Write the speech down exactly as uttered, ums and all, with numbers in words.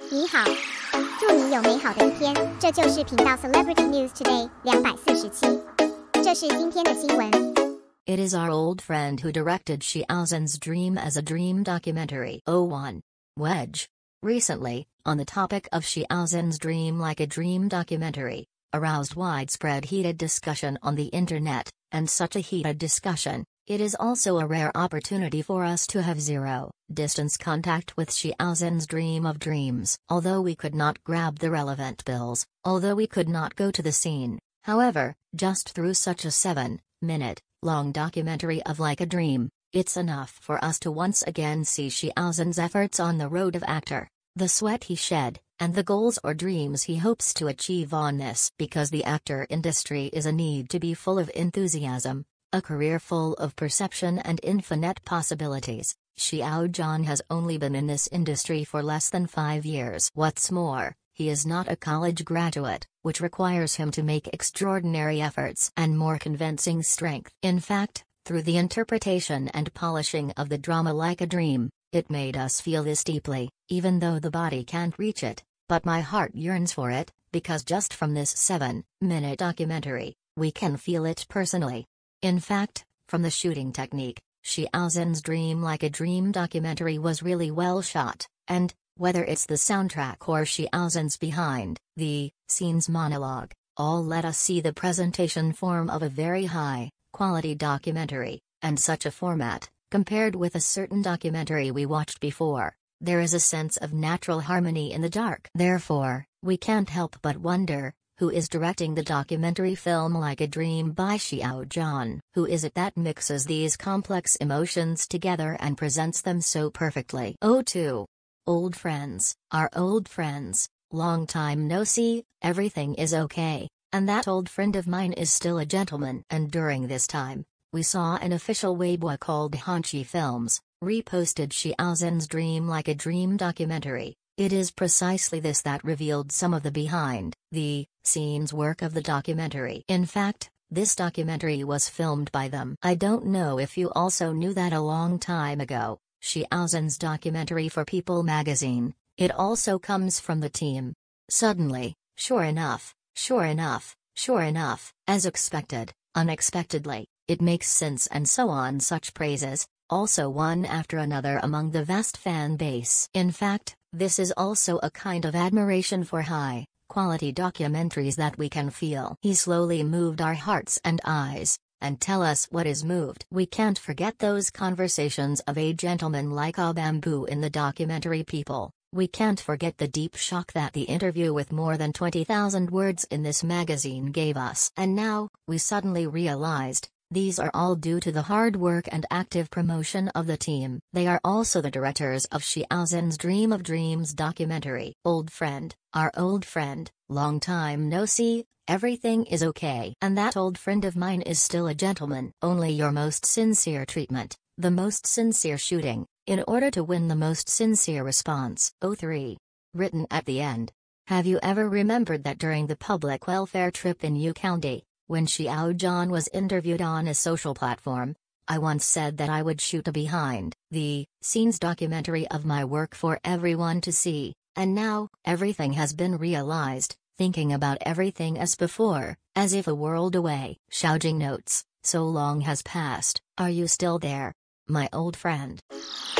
你好，祝你有美好的一天。这就是频道 Celebrity News Today 两百四十七，这是今天的新闻。 It is our old friend who directed Xiao Zhan's Dream as a Dream documentary. oh one. Wedge. Recently, on the topic of Xiao Zhan's Dream Like a Dream documentary, aroused widespread heated discussion on the internet, and such a heated discussion, it is also a rare opportunity for us to have zero-distance contact with Xiao Zhan's Dream of Dreams. Although we could not grab the relevant bills, although we could not go to the scene, however, just through such a seven-minute, long documentary of Like a Dream, it's enough for us to once again see Xiao Zhan's efforts on the road of actor, the sweat he shed, and the goals or dreams he hopes to achieve on this. Because the actor industry is a need to be full of enthusiasm, a career full of perception and infinite possibilities. Xiao Zhan has only been in this industry for less than five years. What's more, he is not a college graduate, which requires him to make extraordinary efforts and more convincing strength. In fact, through the interpretation and polishing of the drama Like a Dream, it made us feel this deeply, even though the body can't reach it, but my heart yearns for it, because just from this seven-minute documentary, we can feel it personally. In fact, from the shooting technique, Xiao Zhan's Dream Like a Dream documentary was really well shot, and, whether it's the soundtrack or Xiao Zhan's behind-the-scenes monologue, all let us see the presentation form of a very high-quality documentary, and such a format, compared with a certain documentary we watched before, there is a sense of natural harmony in the dark. Therefore, we can't help but wonder, who is directing the documentary film Like a Dream by Xiao Zhan? Who is it that mixes these complex emotions together and presents them so perfectly? oh two. Old friends, our old friends, long time no see, everything is okay, and that old friend of mine is still a gentleman. And during this time, we saw an official Weibo called Hanchi Films, reposted Xiao Zhan's Dream Like a Dream documentary. It is precisely this that revealed some of the behind-the-scenes work of the documentary. In fact, this documentary was filmed by them. I don't know if you also knew that a long time ago, Xiao Zhan's documentary for People magazine, it also comes from the team. Suddenly, sure enough, sure enough, sure enough, as expected, unexpectedly, it makes sense and so on. Such praises, also one after another among the vast fan base. In fact, this is also a kind of admiration for high-quality documentaries that we can feel. He slowly moved our hearts and eyes, and tell us what is moved. We can't forget those conversations of a gentleman like a bamboo in the documentary People. We can't forget the deep shock that the interview with more than twenty thousand words in this magazine gave us. And now, we suddenly realized, these are all due to the hard work and active promotion of the team. They are also the directors of Xiao Zhan's Dream of Dreams documentary. Old friend, our old friend, long time no see, everything is okay. And that old friend of mine is still a gentleman. Only your most sincere treatment, the most sincere shooting, in order to win the most sincere response. oh three. Written at the end. Have you ever remembered that during the public welfare trip in U County, when Xiao Zhan was interviewed on a social platform, I once said that I would shoot a behind-the-scenes documentary of my work for everyone to see, and now, everything has been realized, thinking about everything as before, as if a world away. Xiao Zhan notes, so long has passed, are you still there? My old friend.